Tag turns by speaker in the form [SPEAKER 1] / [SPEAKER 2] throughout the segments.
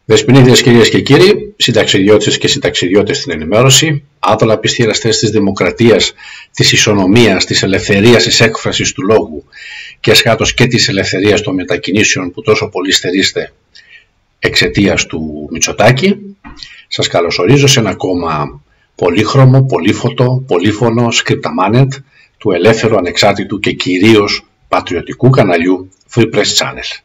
[SPEAKER 1] Δεσποινίδες, κυρίες και κύριοι, συνταξιδιώτες και συνταξιδιώτες στην ενημέρωση, άτολα πιστήραστες της δημοκρατίας, της ισονομίας, της ελευθερίας της έκφρασης του λόγου και εσχάτως και της ελευθερίας των μετακινήσεων που τόσο πολύ στερείστε εξαιτίας του Μητσοτάκη, σας καλωσορίζω σε ένα ακόμα πολύχρωμο, πολύφωτο, πολύφωνο scriptamanet του ελεύθερου, ανεξάρτητου και κυρίως πατριωτικού καναλιού Free Press Channel.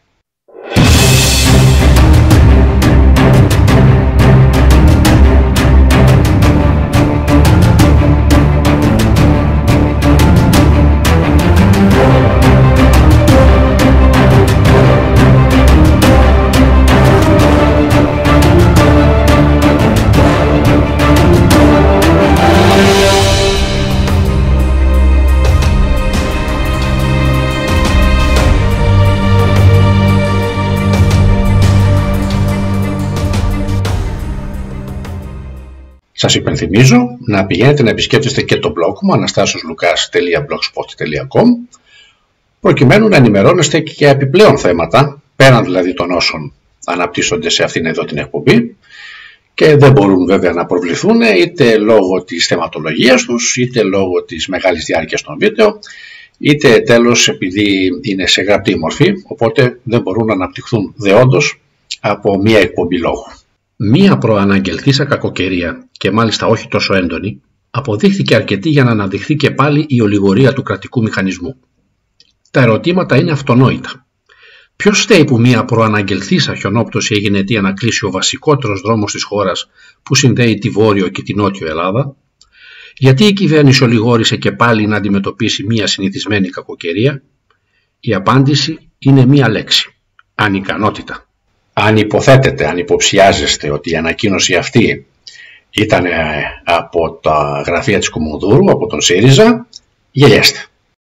[SPEAKER 1] Σας υπενθυμίζω να πηγαίνετε να επισκέπτεστε και το blog μου anastasioslukas.blogspot.com προκειμένου να ενημερώνεστε και για επιπλέον θέματα, πέραν δηλαδή των όσων αναπτύσσονται σε αυτήν εδώ την εκπομπή και δεν μπορούν βέβαια να προβληθούν είτε λόγω της θεματολογίας τους, είτε λόγω της μεγάλης διάρκειας των βίντεο, είτε τέλος επειδή είναι σε γραπτή μορφή, οπότε δεν μπορούν να αναπτυχθούν δεόντως από μία εκπομπή λόγου. Μία προαναγγελθήσα κακοκαιρία, και μάλιστα όχι τόσο έντονη, αποδείχθηκε αρκετή για να αναδειχθεί και πάλι η ολιγορία του κρατικού μηχανισμού. Τα ερωτήματα είναι αυτονόητα. Ποιος φταίει που μία προαναγγελθήσα χιονόπτωση έγινε αιτία να κλείσει ο βασικότερος δρόμος της χώρας που συνδέει τη Βόρειο και τη Νότιο Ελλάδα? Γιατί η κυβέρνηση ολιγόρησε και πάλι να αντιμετωπίσει μία συνηθισμένη κακοκαιρία? Η απάντηση είναι μία λέξη: ανικανότητα. Αν υποθέτετε, αν υποψιάζεστε ότι η ανακοίνωση αυτή ήταν από τα γραφεία της Κουμουνδούρου, από τον ΣΥΡΙΖΑ, γελιέστε.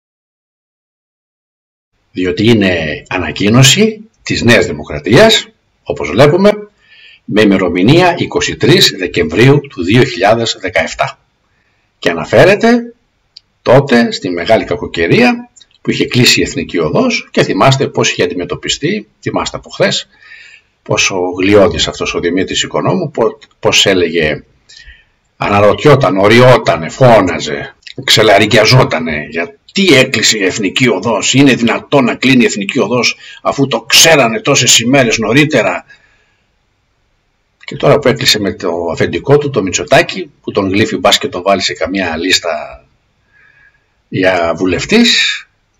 [SPEAKER 1] Διότι είναι ανακοίνωση της Νέας Δημοκρατίας, όπως βλέπουμε, με ημερομηνία 23 Δεκεμβρίου του 2017 και αναφέρεται τότε στη μεγάλη κακοκαιρία που είχε κλείσει η Εθνική Οδός και θυμάστε πώς είχε αντιμετωπιστεί, θυμάστε από χθες, πόσο γλιώδης αυτός ο Δημήτρης Οικονόμου, πώς έλεγε, αναρωτιόταν, οριότανε, φώναζε, ξελαρικιαζότανε γιατί έκλεισε η Εθνική Οδός, είναι δυνατόν να κλείνει η Εθνική Οδός αφού το ξέρανε τόσες ημέρες νωρίτερα. Και τώρα που έκλεισε με το αφεντικό του, το Μητσοτάκη, που τον γλύφει μπας και τον βάλει σε καμία λίστα για βουλευτής,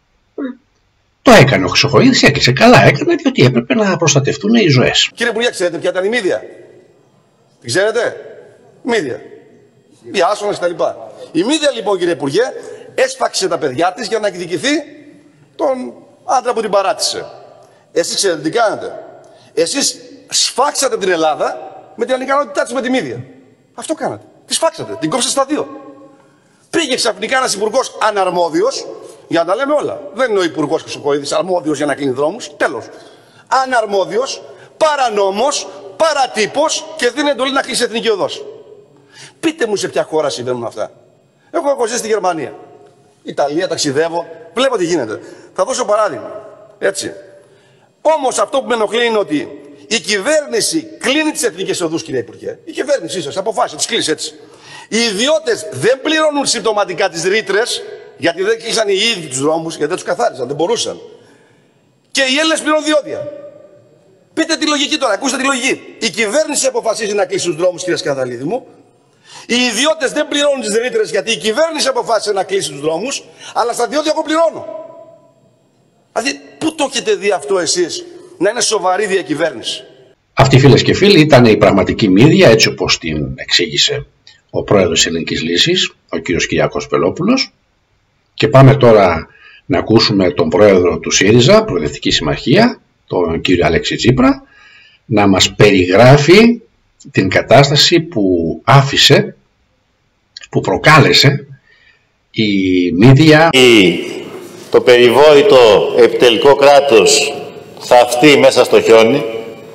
[SPEAKER 1] το έκανε ο Χρυσοχοΐδης, έκλεισε. Καλά έκανε, διότι έπρεπε να προστατευτούν οι ζωές.
[SPEAKER 2] Κύριε Υπουργέ, ξέρετε ποια ήταν η μύδια? Την ξέρετε? Μύδια. Οι άσονες κτλ. Η μύδια λοιπόν, κύριε Υπουργέ, έσφαξε τα παιδιά της για να εκδικηθεί τον άντρα που την παράτησε. Εσείς ξέρετε τι κάνετε? Εσείς σφάξατε την Ελλάδα με την ανικανότητά της με τη μύδια. Αυτό κάνατε. Τη σφάξατε. Την κόψατε στα δύο. Πήγε ξαφνικά ένας υπουργός αναρμόδιος. Για να τα λέμε όλα. Δεν είναι ο υπουργός Χρυσοχοΐδης αρμόδιος για να κλείνει δρόμους. Τέλος. Αναρμόδιος, παρανόμος, παρατύπος και δίνει εντολή να κλείσει η Εθνική Οδός. Πείτε μου σε ποια χώρα συμβαίνουν αυτά. Εγώ έχω ζήσει στη Γερμανία. Ιταλία, ταξιδεύω, βλέπω τι γίνεται. Θα δώσω παράδειγμα. Έτσι. Όμως αυτό που με ενοχλεί είναι ότι η κυβέρνηση κλείνει τις Εθνικές Οδούς, κύριε Υπουργέ. Η κυβέρνηση ίσως αποφάσισε, τις κλείσει έτσι. Οι ιδιώτες δεν πληρώνουν συμπτωματικά τις ρήτρες. Γιατί δεν κλείσαν οι ίδιοι τους δρόμους, γιατί δεν τους καθάρισαν, δεν μπορούσαν. Και οι Έλληνες πληρώνουν διόδια. Πείτε τη λογική τώρα, ακούστε τη λογική. Η κυβέρνηση αποφασίζει να κλείσει τους δρόμους, κύριε Σκανδαλίδη μου. Οι ιδιώτες δεν πληρώνουν τις ρήτρες, γιατί η κυβέρνηση αποφάσισε να κλείσει τους δρόμους, αλλά στα διόδια εγώ πληρώνω. Δηλαδή, πού το έχετε δει αυτό εσείς, να είναι σοβαρή διακυβέρνηση?
[SPEAKER 1] Αυτή, φίλες και φίλοι, ήταν η πραγματική μύδια, έτσι όπως την εξήγησε ο πρόεδρος της Ελληνικής Λύσης, ο κ. Κυριάκος Πελόπουλος. Και πάμε τώρα να ακούσουμε τον πρόεδρο του ΣΥΡΙΖΑ, Προοδευτική Συμμαχία, τον κύριο Αλέξη Τσίπρα, να μας περιγράφει την κατάσταση που άφησε, που προκάλεσε η μύδια.
[SPEAKER 3] Το περιβόητο επιτελικό κράτος θαυτεί μέσα στο χιόνι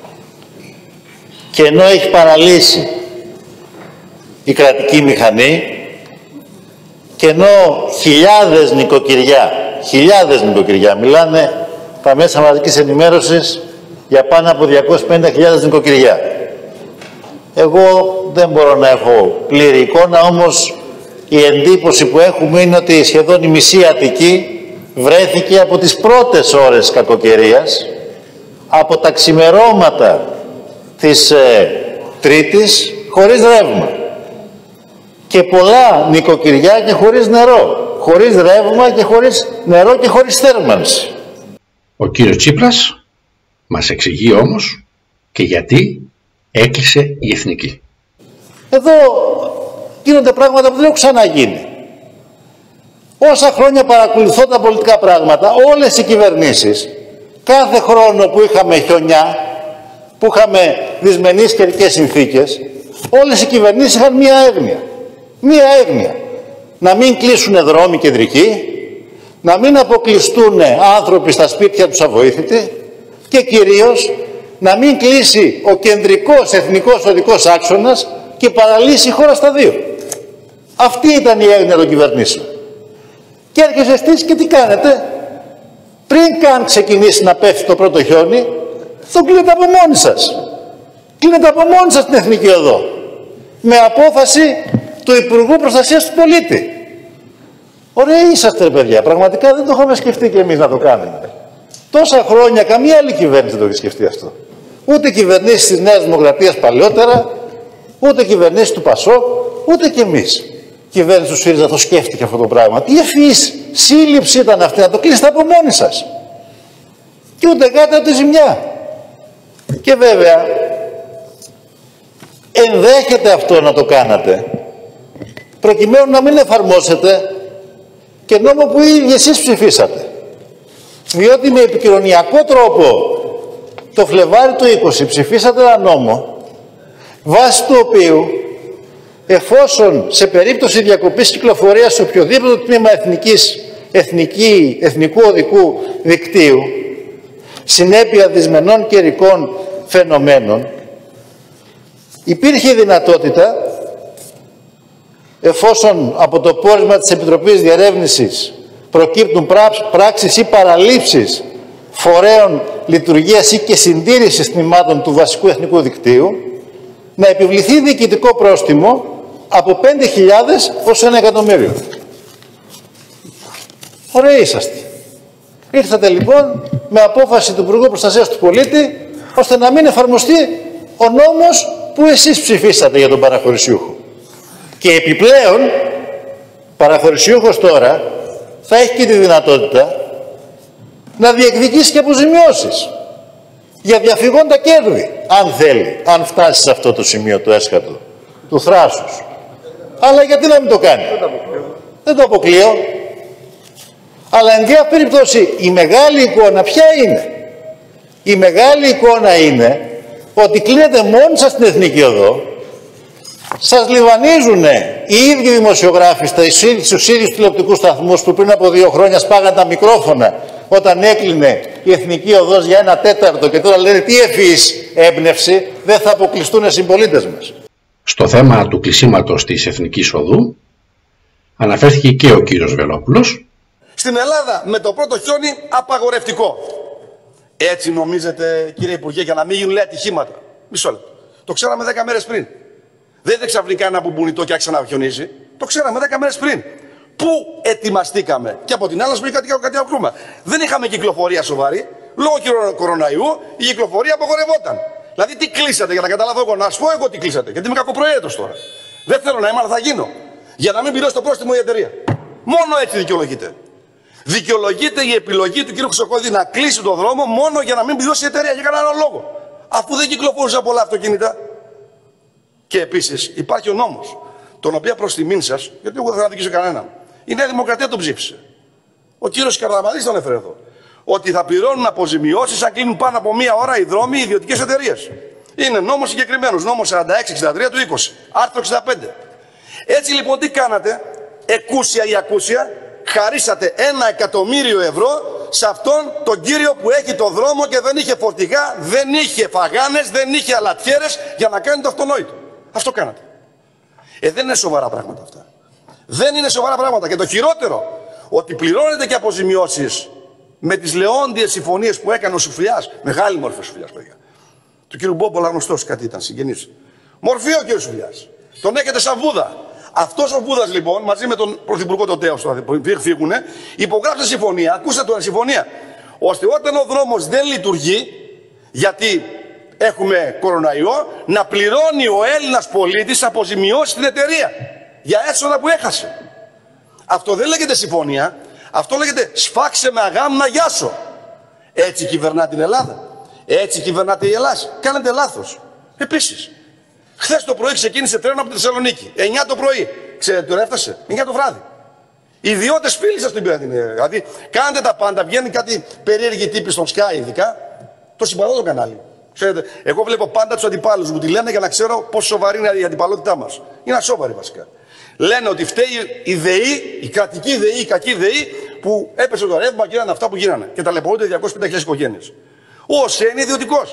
[SPEAKER 3] και ενώ έχει παραλύσει η κρατική μηχανή και ενώ χιλιάδες νοικοκυριά, μιλάνε τα μέσα μαζικής ενημέρωσης για πάνω από 250.000 νοικοκυριά. Εγώ δεν μπορώ να έχω πλήρη εικόνα, όμως η εντύπωση που έχουμε είναι ότι σχεδόν η μισή Αττική βρέθηκε από τις πρώτες ώρες κακοκαιρίας, από τα ξημερώματα της Τρίτης, χωρίς ρεύμα. Και πολλά νοικοκυριά χωρίς νερό, χωρίς ρεύμα και χωρίς νερό και χωρίς θέρμανση.
[SPEAKER 1] Ο κύριος Τσίπρας μας εξηγεί όμως και γιατί έκλεισε η Εθνική.
[SPEAKER 3] Εδώ γίνονται πράγματα που δεν έχουν ξαναγίνει. Όσα χρόνια παρακολουθώ τα πολιτικά πράγματα, όλες οι κυβερνήσεις, κάθε χρόνο που είχαμε χιονιά, που είχαμε δυσμενείς καιρικές συνθήκες, όλες οι κυβερνήσεις είχαν μία έγνοια. Μία έγνοια. Να μην κλείσουν δρόμοι κεντρικοί, να μην αποκλειστούν άνθρωποι στα σπίτια τους αβοήθητοι και κυρίως να μην κλείσει ο κεντρικός εθνικός οδικός άξονας και παραλύσει η χώρα στα δύο. Αυτή ήταν η έγνοια των κυβερνήσεων. Και έρχεσαι εσείς και τι κάνετε? Πριν καν ξεκινήσει να πέφτει το πρώτο χιόνι, το κλείνετε από μόνοι σας. Κλείνετε από μόνοι σας την Εθνική Οδό. Με απόφαση του Υπουργού Προστασίας του Πολίτη. Ωραίοι είσαστε ρε παιδιά, πραγματικά δεν το είχαμε σκεφτεί και εμείς να το κάνουμε. Τόσα χρόνια καμία άλλη κυβέρνηση δεν το έχει σκεφτεί αυτό. Ούτε κυβερνήσεις της Νέας Δημοκρατίας παλαιότερα, ούτε κυβερνήσεις του ΠΑΣΟΚ, ούτε κι εμείς. Κυβέρνηση του ΣΥΡΙΖΑ το σκέφτηκε αυτό το πράγμα. Τι ευφυής σύλληψη ήταν αυτή, να το κλείσετε από μόνοι σας. Και ούτε κάτι από τη ζημιά. Και βέβαια, ενδέχεται αυτό να το κάνατε, προκειμένου να μην εφαρμόσετε και νόμο που ήδη εσείς ψηφίσατε. Διότι με επικοινωνιακό τρόπο το Φλεβάρι του 20 ψηφίσατε ένα νόμο βάσει του οποίου εφόσον σε περίπτωση διακοπής κυκλοφορίας σε οποιοδήποτε τμήμα εθνικού οδικού δικτύου συνέπεια δυσμενών καιρικών φαινομένων, υπήρχε η δυνατότητα, εφόσον από το πόρισμα της Επιτροπής Διερεύνησης προκύπτουν πράξεις ή παραλήψεις φορέων λειτουργίας ή και συντήρησης τμήματων του βασικού εθνικού δικτύου, να επιβληθεί διοικητικό πρόστιμο από 5.000 ως 1 εκατομμύριο. Ωραίοι είσαστε. Ήρθατε λοιπόν με απόφαση του Υπουργού Προστασίας του Πολίτη ώστε να μην εφαρμοστεί ο νόμος που εσείς ψηφίσατε για τον παραχωρησιούχο. Και επιπλέον, παραχωρησιούχος τώρα θα έχει και τη δυνατότητα να διεκδικήσει και αποζημιώσεις για διαφυγόντα κέρδη, αν θέλει, αν φτάσει σε αυτό το σημείο το έσχατο, του θράσους. Αλλά γιατί να μην το κάνει? Δεν το αποκλείω. Αλλά εν διάφορη περιπτώσει η μεγάλη εικόνα ποια είναι? Η μεγάλη εικόνα είναι ότι κλείνετε μόνοι σας την Εθνική Οδό, σας λιβανίζουν οι ίδιοι δημοσιογράφοι στους ίδιους τηλεοπτικούς σταθμούς που πριν από 2 χρόνια σπάγαν τα μικρόφωνα όταν έκλεινε η Εθνική Οδός για 1/4 και τώρα λένε τι ευφυής έμπνευση, δεν θα αποκλειστούν οι συμπολίτες μας.
[SPEAKER 1] Στο θέμα του κλεισίματος της Εθνικής Οδού αναφέρθηκε και ο κύριος Βελόπουλος.
[SPEAKER 2] Στην Ελλάδα με το πρώτο χιόνι απαγορευτικό. Έτσι νομίζετε κύριε Υπουργέ, για να μην γίνουν λέει ατυχήματα? Μισό λεπτό. Το ξέραμε 10 μέρες πριν. Δεν είναι ξαφνικά ένα μπουμπουνιτό και άρχισε να χιονίζει. Το ξέραμε 10 μέρες πριν. Πού ετοιμαστήκαμε? Και από την άλλη που κάτι ακούμε. Δεν είχαμε κυκλοφορία σοβαρή. Λόγω κοροναϊού η κυκλοφορία απαγορευόταν. Δηλαδή τι κλείσατε, για να καταλάβω εγώ, να σου πω εγώ τι κλείσατε. Γιατί είμαι κακοπροαίρετος τώρα. Δεν θέλω να είμαι, αλλά θα γίνω. Για να μην πληρώσει το πρόστιμο η εταιρεία. Μόνο έτσι δικαιολογείται. Δικαιολογείται η επιλογή του κ. Χρυσοκώδη να κλείσει τον δρόμο μόνο για να μην πληρώσει η εταιρεία για κανέναν λόγο. Αφού δεν κυκλοφορούσαν πολλά αυτοκίνητα. Και επίσης υπάρχει ο νόμος, τον οποίο προς τιμήν σας, γιατί εγώ δεν θα αδικήσω κανέναν, η Νέα Δημοκρατία τον ψήφισε. Ο κύριος Καρδαμαλής τον έφερε εδώ. Ότι θα πληρώνουν αποζημιώσεις αν κλείνουν πάνω από 1 ώρα οι δρόμοι οι ιδιωτικές εταιρείες. Είναι νόμος συγκεκριμένος, νόμος 46-63 του 20, άρθρο 65. Έτσι λοιπόν τι κάνατε? Εκούσια ή ακούσια χαρίσατε 1 εκατομμύριο ευρώ σε αυτόν τον κύριο που έχει το δρόμο και δεν είχε φορτηγά, δεν είχε φαγάνες, δεν είχε αλατιέρες για να κάνει το αυτονόητο. Αυτό κάνατε. Δεν είναι σοβαρά πράγματα αυτά. Δεν είναι σοβαρά πράγματα. Και το χειρότερο, ότι πληρώνετε και αποζημιώσεις με τις λεόντιες συμφωνίες που έκανε ο Σουφλιάς, μεγάλη μόρφη Σουφλιάς, παιδιά. Του κύριου Μπόμπολα γνωστός κάτι ήταν, συγγενής. Μορφή ο κ. Σουβιάς. Τον έχετε σαν Βούδα. Αυτός ο Βούδας λοιπόν, μαζί με τον Πρωθυπουργό τον Τέος, που φύγουνε, υπογράψε συμφωνία, ακούστε τώρα συμφωνία, ώστε όταν ο δρόμος δεν λειτουργεί, γιατί έχουμε κοροναϊό, να πληρώνει ο Έλληνας πολίτης αποζημιώσει στην εταιρεία για έσοδα που έχασε. Αυτό δεν λέγεται συμφωνία, αυτό λέγεται σφάξε με αγάμ να γιάσω. Έτσι κυβερνά την Ελλάδα. Έτσι κυβερνάτε η Ελλάδα. Κάνετε λάθος. Επίσης, χθες το πρωί ξεκίνησε τρένο από τη Θεσσαλονίκη. 9 το πρωί. Ξέρετε τι ώρα έφτασε? 9 το βράδυ. Οι ιδιώτες φίλοι σας την πήραν. Δηλαδή, κάνετε τα πάντα. Βγαίνουν κάτι περίεργοι τύποι στον Sky, ειδικά. Το συμπαθώ το κανάλι. Ξέρετε, εγώ βλέπω πάντα τους αντιπάλους μου τι λένε για να ξέρω πόσο σοβαρή είναι η αντιπαλότητά μας. Είναι ασόβαρη βασικά. Λένε ότι φταίει η ΔΕΗ, η κρατική ΔΕΗ, η κακή ΔΕΗ που έπεσε το ρεύμα και γίνανε αυτά που γίνανε. Και ταλαιπωρούνται 250.000 οικογένειες. Ο ΟΣΕ είναι ιδιωτικός.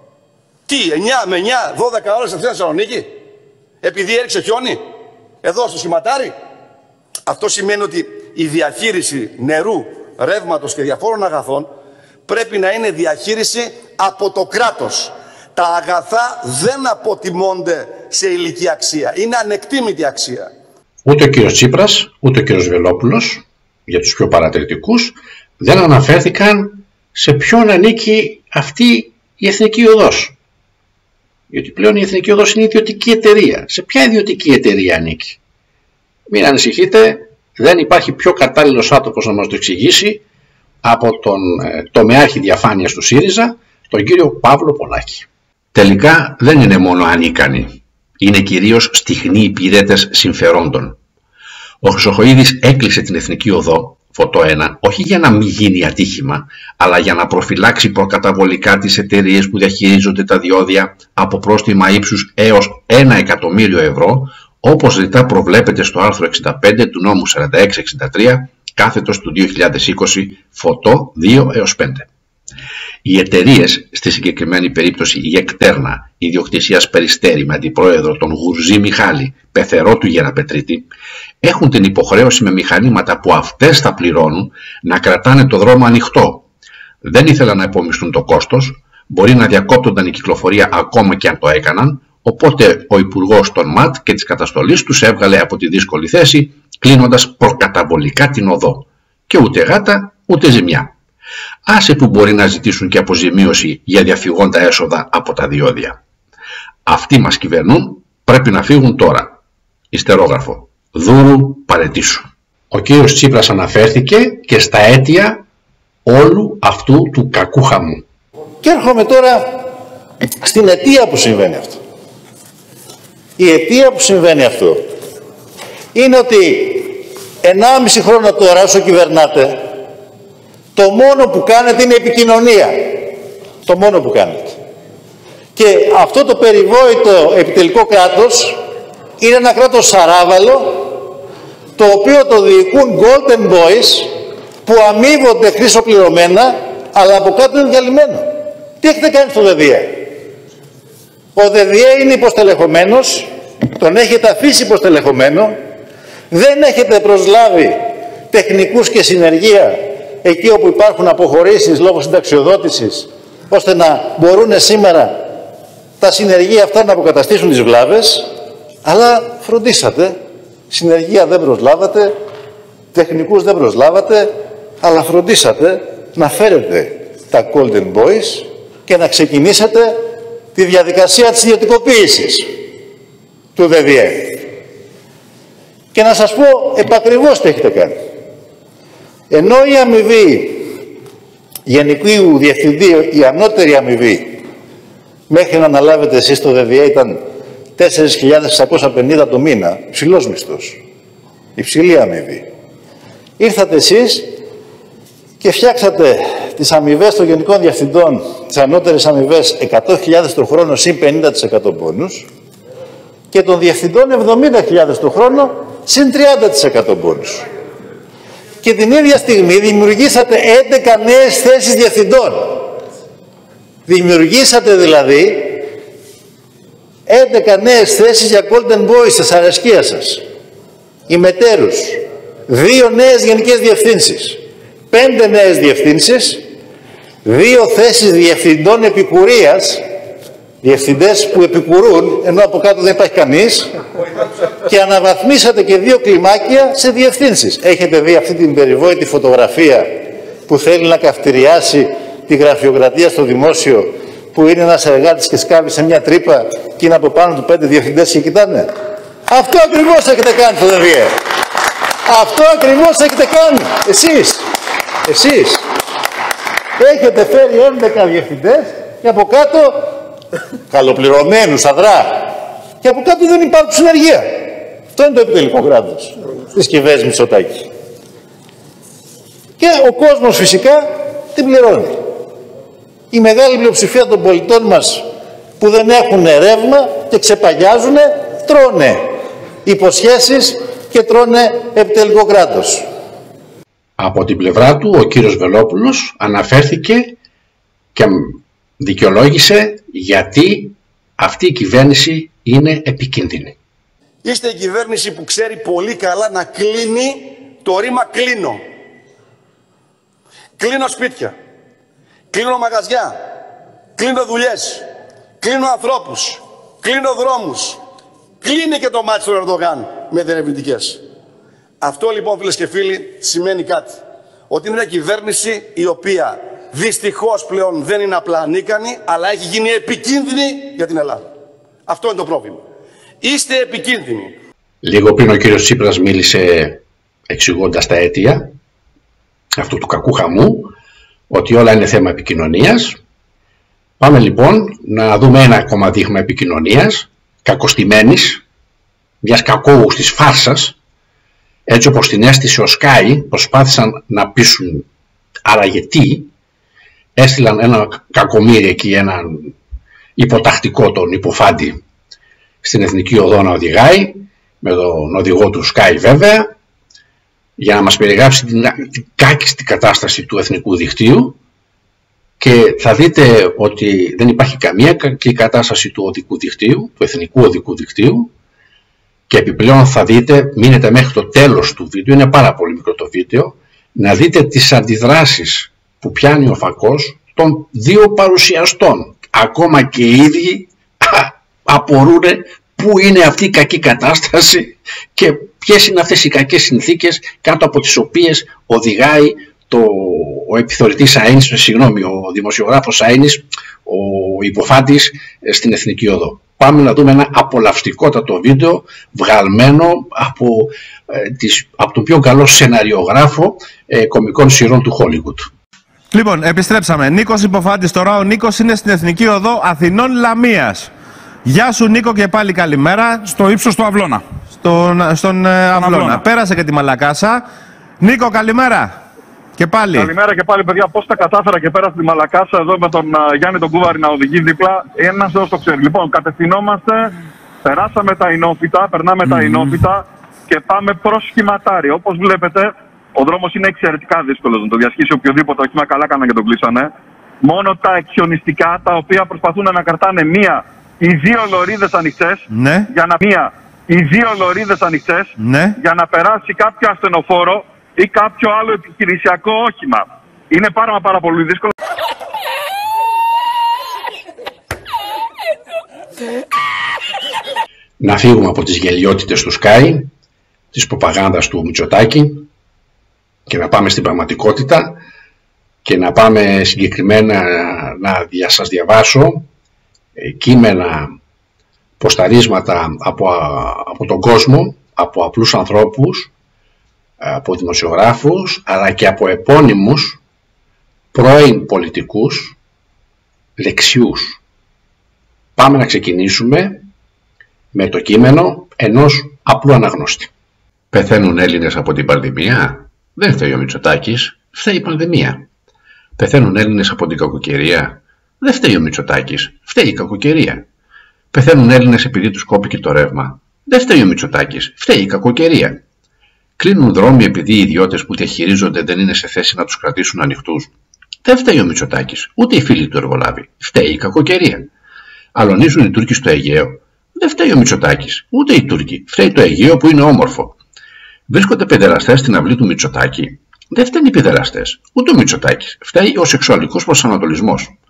[SPEAKER 2] Τι, 9 με 9, 12 ώρες αυτή Θεσσαλονίκη, επειδή έριξε χιόνι, εδώ στο σχηματάρι. Αυτό σημαίνει ότι η διαχείριση νερού, ρεύματος και διαφόρων αγαθών πρέπει να είναι διαχείριση από το κράτος. Τα αγαθά δεν αποτιμώνται σε ηλική αξία. Είναι ανεκτήμητη αξία.
[SPEAKER 1] Ούτε ο κύριος Τσίπρας, ούτε ο κύριος Βελόπουλος, για τους πιο παρατηρητικούς, δεν αναφέρθηκαν σε ποιον ανήκει αυτή η Εθνική Οδός. Γιατί πλέον η Εθνική Οδός είναι ιδιωτική εταιρεία. Σε ποια ιδιωτική εταιρεία ανήκει? Μην ανησυχείτε, δεν υπάρχει πιο κατάλληλος άνθρωπος να μας το εξηγήσει από τον τομεάρχη διαφάνειας του ΣΥΡΙΖΑ, τον κύριο Παύλο Πολάκη. Τελικά δεν είναι μόνο ανίκανοι, είναι κυρίως στιγνοί υπηρέτες συμφερόντων. Ο Χρυσοχοΐδης έκλεισε την Εθνική Οδό, Φωτό 1, όχι για να μην γίνει ατύχημα, αλλά για να προφυλάξει προκαταβολικά τις εταιρείες που διαχειρίζονται τα διόδια από πρόστιμα ύψους έως 1 εκατομμύριο ευρώ, όπως ρητά προβλέπεται στο άρθρο 65 του νόμου 4663, κάθετος του 2020, Φωτό 2 έως 5. Οι εταιρείες, στη συγκεκριμένη περίπτωση η Εκτέρνα, ιδιοκτησίας Περιστέρη με αντιπρόεδρο τον Γουρζή Μιχάλη, πεθερό του Γεραπετρίτη, έχουν την υποχρέωση με μηχανήματα που αυτές θα πληρώνουν να κρατάνε το δρόμο ανοιχτό. Δεν ήθελαν να υπομισθούν το κόστος, μπορεί να διακόπτονταν η κυκλοφορία ακόμα και αν το έκαναν, οπότε ο Υπουργός των ΜΑΤ και της καταστολής τους έβγαλε από τη δύσκολη θέση, κλείνοντας προκαταβολικά την οδό. Και ούτε γάτα ούτε ζημιά. Άσε που μπορεί να ζητήσουν και αποζημίωση για διαφυγόντα έσοδα από τα διόδια. Αυτοί μας κυβερνούν, πρέπει να φύγουν τώρα. Ιστερόγραφο. Δούρου παρετήσου. Ο κύριος Τσίπρας αναφέρθηκε και στα αίτια όλου αυτού του κακού χαμού.
[SPEAKER 3] Και έρχομαι τώρα στην αιτία που συμβαίνει αυτό. Η αιτία που συμβαίνει αυτό είναι ότι 1,5 χρόνο τώρα όσο κυβερνάτε, το μόνο που κάνετε είναι επικοινωνία. Το μόνο που κάνετε. Και αυτό το περιβόητο επιτελικό κράτος είναι ένα κράτος σαράβαλο, το οποίο το διοικούν golden boys που αμείβονται χρυσοπληρωμένα, αλλά από κάτω είναι διαλυμένο. Τι έχετε κάνει στο ΔΔΕ? Ο ΔΔΕ είναι υποστελεχωμένος, τον έχετε αφήσει υποστελεχωμένο, δεν έχετε προσλάβει τεχνικούς και συνεργεία εκεί όπου υπάρχουν αποχωρήσεις λόγω συνταξιοδότησης, ώστε να μπορούν σήμερα τα συνεργεία αυτά να αποκαταστήσουν τις βλάβες, αλλά φροντίσατε, συνεργεία δεν προσλάβατε, τεχνικούς δεν προσλάβατε, αλλά φροντίσατε να φέρετε τα golden boys και να ξεκινήσετε τη διαδικασία της ιδιωτικοποίησης του ΔΔΕ. Και να σας πω επακριβώς τι έχετε κάνει. Ενώ η αμοιβή γενικού διευθυντή, η ανώτερη αμοιβή, μέχρι να αναλάβετε εσείς το ΔΔΕ ήταν 4.650 το μήνα, υψηλός μισθός, υψηλή αμοιβή. Ήρθατε εσείς και φτιάξατε τις αμοιβές των γενικών διευθυντών, τις ανώτερες αμοιβές 100.000 το χρόνο συν 50% πόνους και των διευθυντών 70.000 το χρόνο συν 30% πόνους. Και την ίδια στιγμή δημιουργήσατε 11 νέες θέσεις διευθυντών. Δημιουργήσατε δηλαδή 11 νέες θέσεις για golden boys στις αρεσκία σας. Ημετέρους. 2 νέες γενικές διευθύνσεις. 5 νέες διευθύνσεις. 2 θέσεις διευθυντών επικουρίας Διευθυντές που επικουρούν, ενώ από κάτω δεν υπάρχει κανείς, και αναβαθμίσατε και 2 κλιμάκια σε διευθύνσεις. Έχετε δει αυτή την περιβόητη φωτογραφία που θέλει να καυτηριάσει τη γραφειοκρατία στο δημόσιο, που είναι ένας εργάτης και σκάβει σε μια τρύπα και είναι από πάνω του 5 διευθυντές και κοιτάνε? Αυτό ακριβώς έχετε κάνει στο ΔΔΕ. Αυτό ακριβώς έχετε κάνει. Εσείς. Έχετε φέρει 11 διευθυντές και από κάτω, καλοπληρωμένους αδρά, και από κάτω δεν υπάρχουν συνεργεία. Αυτό είναι το επιτελικό κράτος της κυβέρνησης Μητσοτάκη. Και ο κόσμος φυσικά την πληρώνει. Η μεγάλη πλειοψηφία των πολιτών μας που δεν έχουν ρεύμα και ξεπαγιάζουν, τρώνε υποσχέσεις και τρώνε επιτελικό κράτος.
[SPEAKER 1] Από την πλευρά του ο κύριος Βελόπουλος αναφέρθηκε και δικαιολόγησε γιατί αυτή η κυβέρνηση είναι επικίνδυνη.
[SPEAKER 2] Είστε η κυβέρνηση που ξέρει πολύ καλά να κλείνει το ρήμα κλείνω. Κλείνω σπίτια, κλείνω μαγαζιά, κλείνω δουλειές, κλείνω ανθρώπους, κλείνω δρόμους. Κλείνει και το μάτι του Ερντογάν με διερευνητικές. Αυτό λοιπόν, φίλες και φίλοι, σημαίνει κάτι. Ότι είναι μια κυβέρνηση η οποία δυστυχώς πλέον δεν είναι απλά ανίκανη, αλλά έχει γίνει επικίνδυνη για την Ελλάδα. Αυτό είναι το πρόβλημα. Είστε επικίνδυνοι.
[SPEAKER 1] Λίγο πριν ο κύριος Τσίπρας μίλησε εξηγώντας τα αίτια αυτού του κακού χαμού, ότι όλα είναι θέμα επικοινωνίας. Πάμε λοιπόν να δούμε ένα ακόμα δείγμα επικοινωνίας, κακοστημένης, μιας κακόγουστης φάρσας, έτσι όπως την αίσθησε ο Sky, προσπάθησαν να πείσουν άραγε τι, έστειλαν ένα κακομοίρι εκεί, έναν υποτακτικό, τον Υποφάντη, στην Εθνική Οδό να οδηγάει, με τον οδηγό του Sky βέβαια, για να μας περιγράψει την κάκιστη κατάσταση του εθνικού δικτύου, και θα δείτε ότι δεν υπάρχει καμία κακή κατάσταση του οδικού δικτύου, του εθνικού οδικού δικτύου, και επιπλέον θα δείτε, μείνετε μέχρι το τέλος του βίντεο, είναι πάρα πολύ μικρό το βίντεο, να δείτε τις αντιδράσεις που πιάνει ο φακός των 2 παρουσιαστών. Ακόμα και οι ίδιοι απορούν πού είναι αυτή η κακή κατάσταση και ποιες είναι αυτές οι κακές συνθήκες κάτω από τις οποίες οδηγάει ο επιθεωρητής Σαΐνης, ο δημοσιογράφος Σαΐνης, ο Υποφάντης, στην Εθνική Οδό. Πάμε να δούμε ένα απολαυστικότατο βίντεο βγαλμένο από τον πιο καλό σεναριογράφο κωμικών σειρών του Hollywood.
[SPEAKER 4] Λοιπόν, επιστρέψαμε. Νίκος Υποφάντης τώρα. Ο Νίκος είναι στην Εθνική Οδό Αθηνών Λαμίας. Γεια σου Νίκο και πάλι καλημέρα.
[SPEAKER 5] Στο ύψος του Αυλώνα.
[SPEAKER 4] Στον Αυλώνα. Πέρασε και τη Μαλακάσα. Νίκο, καλημέρα. Και πάλι.
[SPEAKER 5] Καλημέρα και πάλι, παιδιά. Πώς τα κατάφερα και πέρα στη Μαλακάσα εδώ με τον Γιάννη τον Κούβαρη να οδηγεί δίπλα. Ένας Θεός το ξέρει. Λοιπόν, κατευθυνόμαστε, περάσαμε τα Ινόφυτα, περνάμε τα Ινόφυτα και πάμε προς Σχηματάρι. Όπως βλέπετε, ο δρόμος είναι εξαιρετικά δύσκολος να το διασχίσει οποιοδήποτε όχημα. Καλά κάνανε και τον κλείσανε. Μόνο τα εξιονιστικά, τα οποία προσπαθούν να κρατάνε μία ή 2 λωρίδες ανοιχτές,
[SPEAKER 4] ναι,
[SPEAKER 5] για να περάσει κάποιο ασθενοφόρο ή κάποιο άλλο επιχειρησιακό όχημα. Είναι πάρα πολύ δύσκολο.
[SPEAKER 1] Να φύγουμε από τις γελιότητες του Sky, της προπαγάνδας του Μητσοτάκη, και να πάμε στην πραγματικότητα και να πάμε συγκεκριμένα να σας διαβάσω κείμενα, ποσταρίσματα από τον κόσμο, από απλούς ανθρώπους, από δημοσιογράφους, αλλά και από επώνυμους πρώην πολιτικούς λεξιούς. Πάμε να ξεκινήσουμε με το κείμενο ενός απλού αναγνώστη. Πεθαίνουν Έλληνες από την πανδημία? Δεν φταίει ο Μητσοτάκης, φταίει η πανδημία. Πεθαίνουν Έλληνες από την κακοκαιρία? Δεν φταίει ο Μητσοτάκης, φταίει η κακοκαιρία. Πεθαίνουν Έλληνες επειδή τους κόπηκε το ρεύμα? Δεν φταίει ο Μητσοτάκης, φταίει η κακοκαιρία. Κλείνουν δρόμοι επειδή οι ιδιώτες που διαχειρίζονται δεν είναι σε θέση να τους κρατήσουν ανοιχτούς? Δεν φταίει ο Μητσοτάκης, ούτε οι φίλοι του εργολάβη, φταίει η κακοκαιρία. Αλωνίζουν οι Τούρκοι στο Αιγαίο? Δεν φταίει ο Μητσοτάκης, ούτε οι Τούρκοι, φταίει το Αιγαίο που είναι όμορφο. Βρίσκονται παιδεραστές στην αυλή του Μητσοτάκη? Δεν φταίνουν οι παιδεραστές, ούτε ο Μητσοτάκης, φταίει ο σεξουαλικός προσανατολισμός.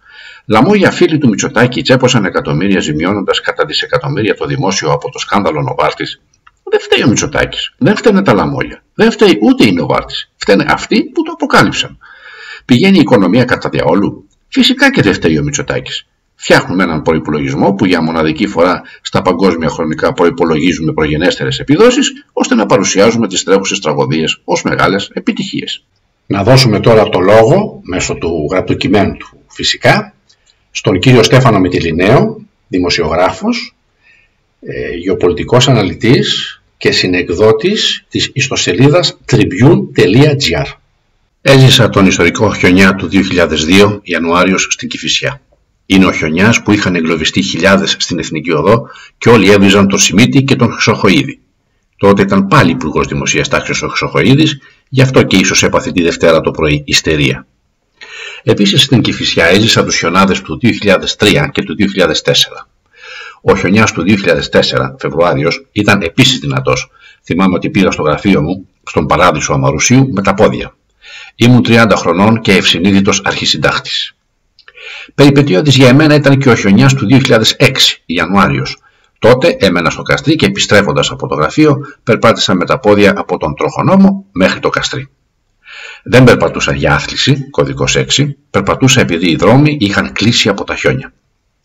[SPEAKER 1] Λαμόγια φίλοι του Μητσοτάκη τσέπωσαν εκατομμύρια ζημιώνοντας κατά δισεκατομμύρια το δημόσιο από το σκάνδαλο Νοβάρτης. Δεν φταίει ο Μητσοτάκης, δεν φταίνε τα λαμόγια, δεν φταίει ούτε η Νοβάρτης. Φταίνε αυτοί που το αποκάλυψαν. Πηγαίνει η οικονομία κατά διαόλου. Φυσικά και δεν φταίει ο Μητσοτάκης. Φτιάχνουμε έναν προϋπολογισμό που για μοναδική φορά στα παγκόσμια χρονικά προϋπολογίζουμε προγενέστερες επιδόσεις, ώστε να παρουσιάζουμε τις τρέχουσες τραγωδίες ως μεγάλες επιτυχίες. Να δώσουμε τώρα το λόγο, μέσω του γραπτού κειμένου του φυσικά, στον κύριο Στέφανο Μητυλινέο, δημοσιογράφος, γεωπολιτικός αναλυτής και συνεκδότης της ιστοσελίδας tribune.gr. Έζησα τον ιστορικό χιονιά του 2002 Ιανουάριος στην Κηφισιά. Είναι ο χιονιάς που είχαν εγκλωβιστεί χιλιάδες στην Εθνική Οδό και όλοι έβριζαν τον Σιμίτη και τον Χρυσοχοΐδη. Τότε ήταν πάλι υπουργός Δημοσίας Τάξης ο Χρυσοχοΐδης, γι' αυτό και ίσως έπαθε τη Δευτέρα το πρωί ιστερία. Επίσης στην Κηφισιά έζησα τους χιονάδες του 2003 και του 2004. Ο χιονιάς του 2004, Φεβρουάριος, ήταν επίσης δυνατός. Θυμάμαι ότι πήρα στο γραφείο μου, στον Παράδεισο Αμαρουσίου, με τα πόδια. Ήμουν 30 χρονών και ευσυνείδητος αρχισυντάχτης. Περιπετειώδης για εμένα ήταν και ο χιονιάς του 2006, Ιανουάριος. Τότε έμενα στο Καστρί και επιστρέφοντας από το γραφείο, περπάτησα με τα πόδια από τον Τροχονόμο μέχρι το Καστρί. Δεν περπατούσα για άθληση, κωδικός 6, περπατούσα επειδή οι δρόμοι είχαν κλείσει από τα χιόνια.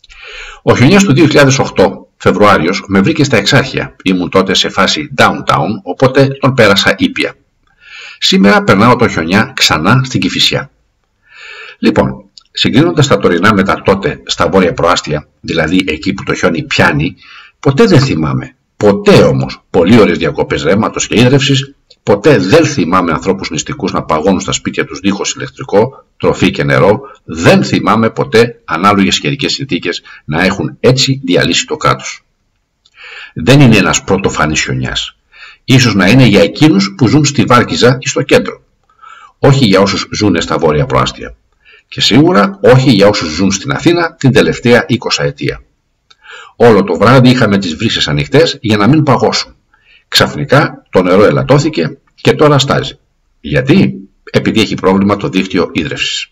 [SPEAKER 1] Ο χιονιάς του 2008, Φεβρουάριος, με βρήκε στα Εξάρχεια. Ήμουν τότε σε φάση downtown, οπότε τον πέρασα ήπια. Σήμερα περνάω το χιονιά ξανά στην Κηφισιά. Λοιπόν, συγκρίνοντας τα τωρινά με τα τότε στα βόρεια προάστια, δηλαδή εκεί που το χιόνι πιάνει, ποτέ δεν θυμάμαι. Ποτέ όμως πολύ ωραίες διακοπές ρεύματος και ίδρευσης, ποτέ δεν θυμάμαι ανθρώπους νηστικούς να παγώνουν στα σπίτια τους δίχως ηλεκτρικό, τροφή και νερό, δεν θυμάμαι ποτέ ανάλογες καιρικές συνθήκες να έχουν έτσι διαλύσει το κράτος. Δεν είναι ένας πρωτοφανής χιονιάς. Ίσως να είναι για εκείνους που ζουν στη Βάρκιζα ή στο κέντρο. Όχι για όσους ζουν στα βόρεια προάστια. Και σίγουρα όχι για όσους ζουν στην Αθήνα την τελευταία 20 ετία. Όλο το βράδυ είχαμε τις βρύσες ανοιχτές για να μην παγώσουν. Ξαφνικά το νερό ελαττώθηκε και τώρα στάζει. Γιατί? Επειδή έχει πρόβλημα το δίκτυο ίδρευσης.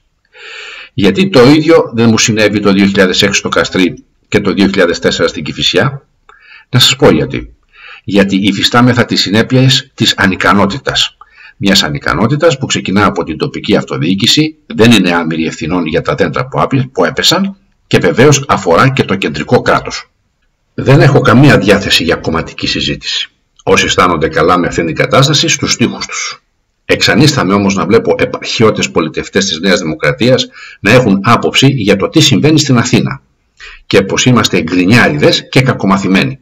[SPEAKER 1] Γιατί το ίδιο δεν μου συνέβη το 2006 στο Καστρί και το 2004 στην Κηφισιά? Να σας πω γιατί. Γιατί υφιστάμεθα τις συνέπειες της ανικανότητας. Μιας ανικανότητας που ξεκινά από την τοπική αυτοδιοίκηση, δεν είναι άμυρη ευθυνών για τα δέντρα που έπεσαν και βεβαίως αφορά και το κεντρικό κράτος. Δεν έχω καμία διάθεση για κομματική συζήτηση. Όσοι αισθάνονται καλά με αυτήν την κατάσταση, στους στίχους τους. Εξανίσταμαι όμως να βλέπω επαρχιώτες πολιτευτές της Νέας Δημοκρατίας να έχουν άποψη για το τι συμβαίνει στην Αθήνα και πως είμαστε γκρινιάριδες και κακομαθημένοι.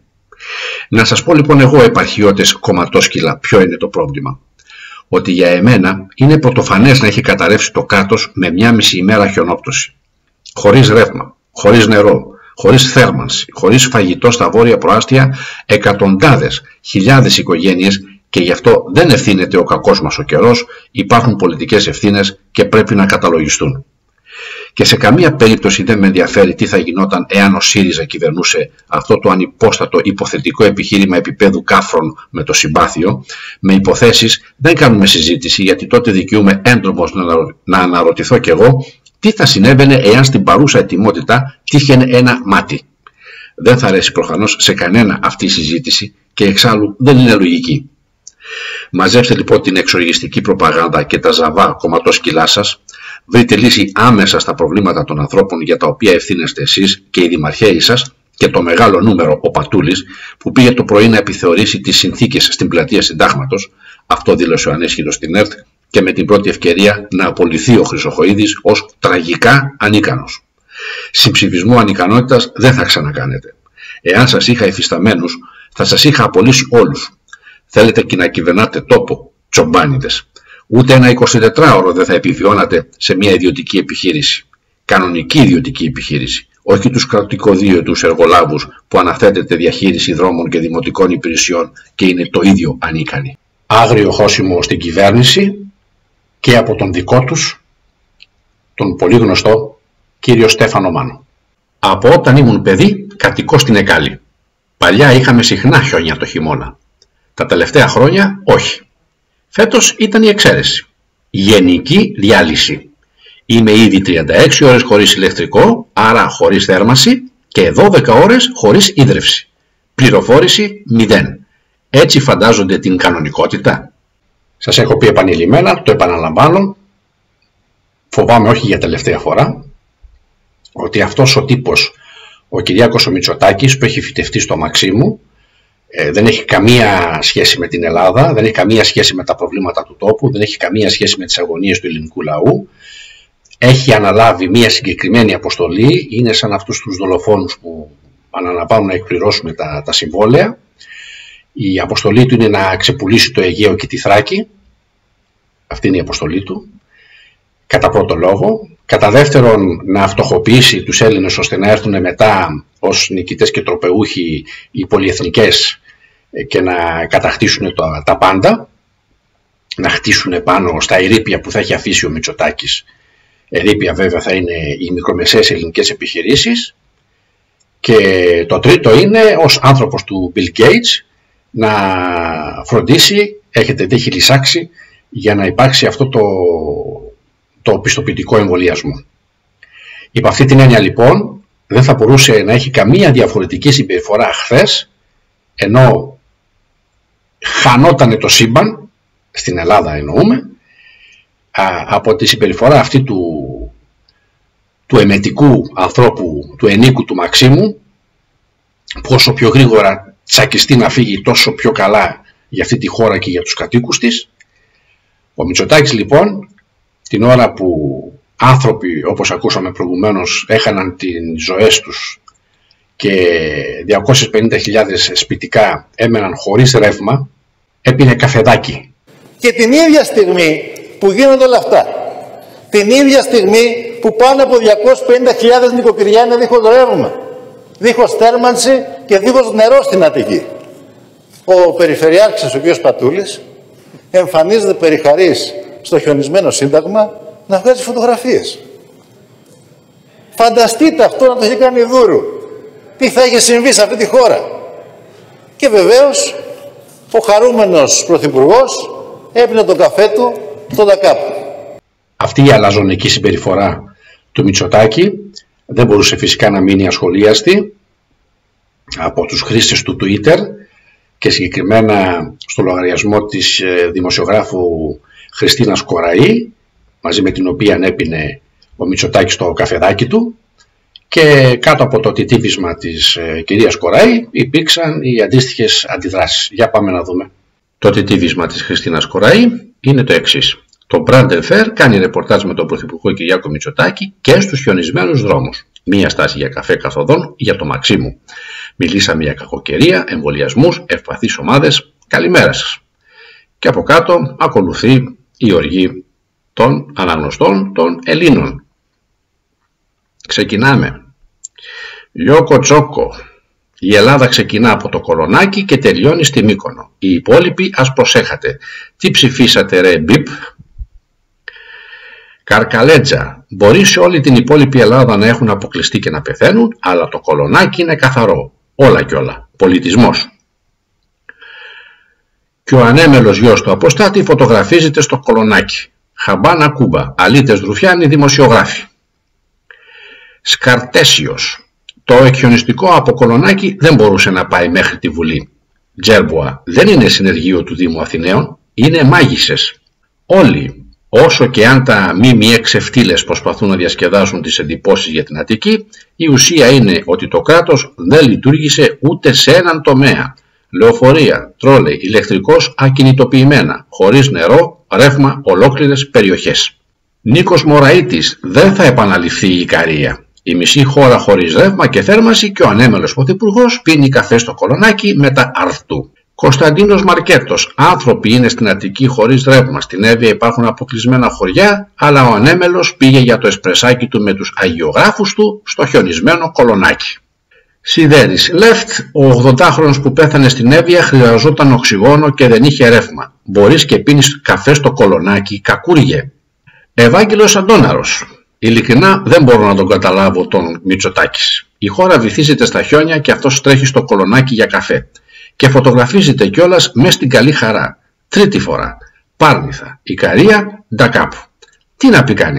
[SPEAKER 1] Να σας πω λοιπόν εγώ, επαρχιώτες κομματόσκυλα, ποιο είναι το πρόβλημα. Ότι για εμένα είναι πρωτοφανές να έχει καταρρεύσει το κράτος με μια μισή ημέρα χιονόπτωση. Χωρίς ρεύμα, χωρίς νερό, χωρίς θέρμανση, χωρίς φαγητό στα βόρεια προάστια, εκατοντάδες, χιλιάδες οικογένειες, και γι' αυτό δεν ευθύνεται ο κακός μας ο καιρός, υπάρχουν πολιτικές ευθύνες και πρέπει να καταλογιστούν. Και σε καμία περίπτωση δεν με ενδιαφέρει τι θα γινόταν εάν ο ΣΥΡΙΖΑ κυβερνούσε αυτό το ανυπόστατο υποθετικό επιχείρημα επίπεδου κάφρων με το συμπάθειο. Με υποθέσεις δεν κάνουμε συζήτηση, γιατί τότε δικαιούμαι έντρομος να αναρωτηθώ κι εγώ τι θα συνέβαινε εάν στην παρούσα ετοιμότητα τύχαινε ένα μάτι. Δεν θα αρέσει προφανώς σε κανένα αυτή η συζήτηση και εξάλλου δεν είναι λογική. Μαζέψτε λοιπόν την εξοργιστική προπαγάνδα και τα ζαβά κομματόσκυλά σας, βρείτε λύση άμεσα στα προβλήματα των ανθρώπων για τα οποία ευθύνεστε εσείς και οι δημαρχαίοι σας και το μεγάλο νούμερο ο Πατούλης που πήγε το πρωί να επιθεωρήσει τις συνθήκες στην πλατεία Συντάγματος, αυτό δήλωσε ο ανέσχυτος στην ΕΡΤ, και με την πρώτη ευκαιρία να απολυθεί ο Χρυσοχοΐδης ως τραγικά ανίκανος. Συμψηφισμό ανικανότητας δεν θα ξανακάνετε. Εάν σας είχα υφισταμένους, θα σας είχα απολύσει όλους. Θέλετε και να κυβερνάτε τόπο, τσομπάνιδες. Ούτε ένα 24ωρο δεν θα επιβιώνατε σε μια ιδιωτική επιχείρηση. Κανονική ιδιωτική επιχείρηση. Όχι τους κρατικοδίαιτους εργολάβους που αναθέτεται διαχείριση δρόμων και δημοτικών υπηρεσιών και είναι το ίδιο ανίκανοι. Άγριο χώσιμο στην κυβέρνηση και από τον δικό τους, τον πολύ γνωστό κύριο Στέφανο Μάνο. Από όταν ήμουν παιδί κατοικώ στην Εκάλη. Παλιά είχαμε συχνά χιόνια το χειμώνα. Τα τελευταία χρόνια όχι. Φέτος ήταν η εξαίρεση. Γενική διάλυση. Είμαι ήδη 36 ώρες χωρίς ηλεκτρικό, άρα χωρίς θέρμανση, και 12 ώρες χωρίς ίδρυυση. Πληροφόρηση 0. Έτσι φαντάζονται την κανονικότητα? Σας έχω πει επανειλημμένα, το επαναλαμβάνω, φοβάμαι όχι για τελευταία φορά, ότι αυτός ο τύπος, ο Κυριάκος ο Μητσοτάκης, που έχει φυτευτεί στο Μαξίμου, δεν έχει καμία σχέση με την Ελλάδα, δεν έχει καμία σχέση με τα προβλήματα του τόπου, δεν έχει καμία σχέση με τις αγωνίες του ελληνικού λαού. Έχει αναλάβει μια συγκεκριμένη αποστολή, είναι σαν αυτούς τους δολοφόνους που αναλαμβάνουν να εκπληρώσουν τα συμβόλαια. Η αποστολή του είναι να ξεπουλήσει το Αιγαίο και τη Θράκη. Αυτή είναι η αποστολή του, κατά πρώτο λόγο. Κατά δεύτερον, να φτωχοποιήσει τους Έλληνες ώστε να έρθουν μετά ως νικητές και τροπεούχοι οι πολυεθνικές και να κατακτήσουν τα πάντα, να χτίσουν πάνω στα ερείπια που θα έχει αφήσει ο Μητσοτάκης. Ερείπια βέβαια θα είναι οι μικρομεσαίες ελληνικές επιχειρήσεις. Και το τρίτο είναι ως άνθρωπος του Bill Gates να φροντίσει, έχετε δει, έχει λυσάξει για να υπάρξει αυτό το πιστοποιητικό εμβολιασμό. Υπ' αυτή την έννοια λοιπόν δεν θα μπορούσε να έχει καμία διαφορετική συμπεριφορά χθες, ενώ χανότανε το σύμπαν, στην Ελλάδα εννοούμε, από τη συμπεριφορά αυτή του εμετικού ανθρώπου, του ενίκου του Μαξίμου, που όσο πιο γρήγορα τσακιστεί να φύγει, τόσο πιο καλά για αυτή τη χώρα και για τους κατοίκους της. Ο Μητσοτάκης λοιπόν, την ώρα που άνθρωποι, όπως ακούσαμε προηγουμένως, έχαναν τις ζωές τους και 250.000 σπιτικά έμεναν χωρίς ρεύμα, έπινε καφεδάκι.
[SPEAKER 3] Και την ίδια στιγμή που γίνονται όλα αυτά, την ίδια στιγμή που πάνω από 250.000 νοικοκυριά είναι δίχως ρεύμα, δίχως θέρμανση και δίχως νερό στην Αττική, ο Περιφερειάρχης, ο κ. Πατούλης, εμφανίζεται περιχαρής στο χιονισμένο Σύνταγμα να βγάζει φωτογραφίες. Φανταστείτε αυτό να το έχει κάνει Δούρου. Τι θα είχε συμβεί σε αυτή τη χώρα. Και βεβαίως ο χαρούμενος πρωθυπουργός έπινε τον καφέ του στον Δακάπου.
[SPEAKER 1] Αυτή η αλαζονική συμπεριφορά του Μητσοτάκη δεν μπορούσε φυσικά να μείνει ασχολίαστη από τους χρήστες του Twitter και συγκεκριμένα στο λογαριασμό της δημοσιογράφου Χριστίνας Κοραή, μαζί με την οποία έπινε ο Μητσοτάκης το καφεδάκι του, και κάτω από το τιτίβισμα της κυρίας Κοραή υπήρξαν οι αντίστοιχες αντιδράσεις. Για πάμε να δούμε. Το τιτίβισμα της Χριστίνας Κοραή είναι το εξής. Το Brand Fair κάνει ρεπορτάζ με τον Πρωθυπουργό Κυριάκο Μητσοτάκη και στους χιονισμένους δρόμους. Μία στάση για καφέ καθοδόν για το Μαξίμου. Μιλήσαμε για κακοκαιρία, εμβολιασμούς, ευπαθείς ομάδες. Καλημέρα σας. Και από κάτω ακολουθεί η οργή των αναγνωστών των Ελλήνων. Ξεκινάμε. Λιώκο Τσόκο. Η Ελλάδα ξεκινά από το Κολονάκι και τελειώνει στη Μύκονο. Οι υπόλοιποι ας προσέχατε. Τι ψηφίσατε ρε μπιπ? Καρκαλέτζα. Μπορεί σε όλη την υπόλοιπη Ελλάδα να έχουν αποκλειστεί και να πεθαίνουν, αλλά το Κολονάκι είναι καθαρό. Όλα κι όλα. Πολιτισμός. Και ο ανέμελος γιος του αποστάτη φωτογραφίζεται στο Κολονάκι. Χαμπάνα Κούμπα. Αλίτες Ρουφιάνοι δημοσιογράφοι. Σκαρτέσιος. Το εκχιονιστικό από Κολονάκι δεν μπορούσε να πάει μέχρι τη Βουλή. Τζέρμπουα. Δεν είναι συνεργείο του Δήμου Αθηναίων. Είναι μάγισσες. Όλοι, όσο και αν τα ΜΜΕ ξεφτύλες προσπαθούν να διασκεδάσουν τις εντυπώσεις για την Αττική, η ουσία είναι ότι το κράτος δεν λειτουργήσε ούτε σε έναν τομέα. Λεωφορεία, τρόλεϊ, ηλεκτρικός ακινητοποιημένα, χωρίς νερό, ρεύμα, ολόκληρες περιοχές. Νίκος Μωραΐτης, δεν θα επαναληφθεί η Ικαρία. Η μισή χώρα χωρίς ρεύμα και θέρμανση και ο ανέμελος πρωθυπουργός πίνει καφέ στο Κολονάκι με τα αρθού. Κωνσταντίνος Μαρκέτος, άνθρωποι είναι στην Αττική χωρίς ρεύμα. Στην Εύβοια υπάρχουν αποκλεισμένα χωριά, αλλά ο ανέμελος πήγε για το εσπρεσάκι του με τους αγιογράφους του στο χιονισμένο Κολονάκι. Σιδέρης Λεφτ, ο 80χρονος που πέθανε στην Εύβοια χρειαζόταν οξυγόνο και δεν είχε ρεύμα. Μπορείς και πίνεις καφέ στο Κολονάκι, κακούργε. Ευάγγελος Αντώναρος. Ειλικρινά δεν μπορώ να τον καταλάβω τον Μητσοτάκης. Η χώρα βυθίζεται στα χιόνια και αυτός τρέχει στο Κολονάκι για καφέ. Και φωτογραφίζεται κιόλας μες στην καλή χαρά. Τρίτη φορά. Πάρνηθα, Ικαρία, Ντακάπου. Τι να πει κανείς.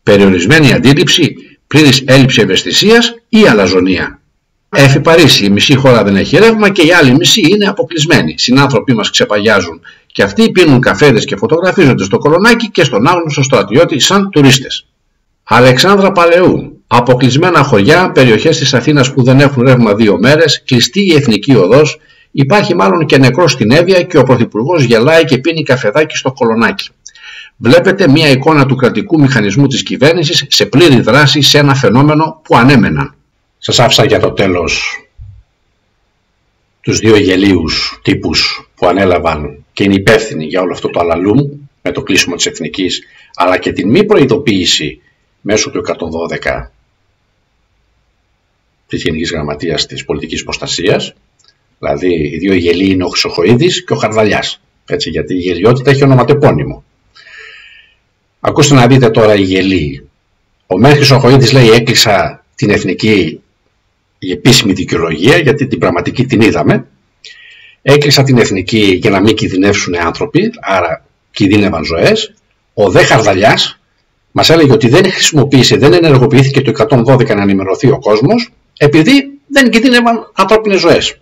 [SPEAKER 1] Περιορισμένη αντίληψη, πλήρης έλλειψη ευαισθησίας ή αλαζονία. Έφη Παρίσι, η μισή χώρα δεν έχει ρεύμα και η άλλη μισή είναι αποκλεισμένη. Συνάνθρωποι μας ξεπαγιάζουν και αυτοί πίνουν καφέδες και φωτογραφίζονται στο Κολονάκι και στον άγνωστο στρατιώτη σαν τουρίστες. Αλεξάνδρα Παλαιού. Αποκλεισμένα χωριά, περιοχές της Αθήνας που δεν έχουν ρεύμα 2 μέρες, κλειστή η εθνική οδός, υπάρχει μάλλον και νεκρός στην Εύβοια και ο πρωθυπουργός γελάει και πίνει καφεδάκι στο Κολονάκι. Βλέπετε μια εικόνα του κρατικού μηχανισμού της κυβέρνησης σε πλήρη δράση σε ένα φαινόμενο που ανέμεναν. Σας άφησα για το τέλος τους 2 γελίους τύπους που ανέλαβαν και είναι υπεύθυνοι για όλο αυτό το αλαλούμ με το κλείσιμο της εθνικής, αλλά και την μη προειδοποίηση μέσω του 112 της Γενικής Γραμματείας της Πολιτικής Προστασίας. Δηλαδή οι 2 γελοί είναι ο Χρυσοχοΐδης και ο Χαρδαλιάς, έτσι, γιατί η γελιότητα έχει ονοματεπώνυμο. Ακούστε να δείτε τώρα οι γελοί. Ο Μέρ Χρυσοχοΐδης λέει έκλεισα την εθνική, η επίσημη δικαιολογία, γιατί την πραγματική την είδαμε. Έκλεισα την εθνική για να μην κινδυνεύσουν άνθρωποι, άρα κινδύνευαν ζωές. Ο δε Χαρδαλιάς μας έλεγε ότι δεν χρησιμοποίησε, δεν ενεργοποιήθηκε το 112 να ενημερωθεί ο κόσμος, επειδή δεν κινδύνευαν ανθρώπινες ζωές.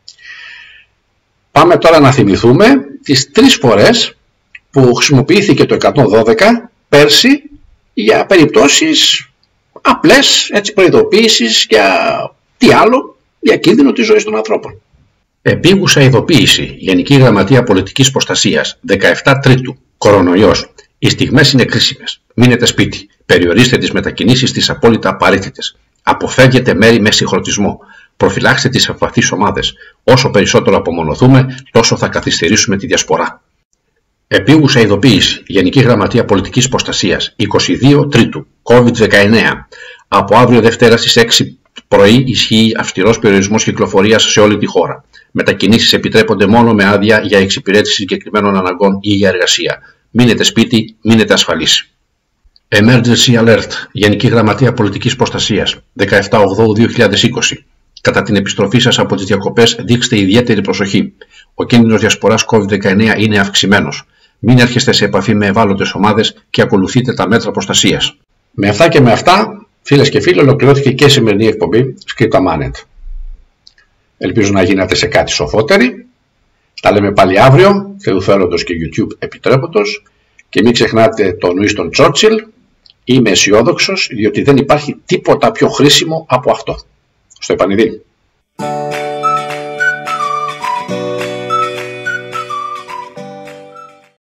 [SPEAKER 1] Πάμε τώρα να θυμηθούμε τις 3 φορές που χρησιμοποιήθηκε το 112 πέρσι για περιπτώσεις απλές, έτσι, προειδοποίησης για τι άλλο, για κίνδυνο της ζωής των ανθρώπων. Επίγουσα ειδοποίηση, Γενική Γραμματεία Πολιτικής Προστασίας, 17 Τρίτου, κορονοϊός. Οι στιγμές είναι κρίσιμες. Μείνετε σπίτι. Περιορίστε τις μετακινήσεις στις απόλυτα απαραίτητες. Αποφεύγετε μέρη με συγχρονισμό. Προφυλάξτε τις ευπαθείς ομάδες. Όσο περισσότερο απομονωθούμε, τόσο θα καθυστερήσουμε τη διασπορά. Επίγουσα ειδοποίηση, Γενική Γραμματεία Πολιτικής Προστασίας, 22 Τρίτου, COVID-19. Από αύριο Δευτέρα στις 6 πρωί ισχύει αυστηρός περιορισμός κυκλοφορίας σε όλη τη χώρα. Μετακινήσεις επιτρέπονται μόνο με άδεια για εξυπηρέτηση συγκεκριμένων αναγκών ή για εργασία. Μείνετε σπίτι, μείνετε ασφαλείς. Emergency Alert, Γενική Γραμματεία Πολιτικής Προστασίας, 17/8/2020. Κατά την επιστροφή σας από τις διακοπές δείξτε ιδιαίτερη προσοχή. Ο κίνδυνος διασποράς COVID-19 είναι αυξημένος. Μην έρχεστε σε επαφή με ευάλωτες ομάδες και ακολουθείτε τα μέτρα προστασίας. Με αυτά και με αυτά, φίλες και φίλοι, ολοκληρώθηκε και η σημερινή εκπομπή Scripta Manet. Ελπίζω να γίνατε σε κάτι σοφότεροι. Τα λέμε πάλι αύριο, Θεού θέλοντος και YouTube επιτρέποντος. Και μην ξεχνάτε τον Winston Churchill. Είμαι αισιόδοξος, διότι δεν υπάρχει τίποτα πιο χρήσιμο από αυτό. Στο επανειδή.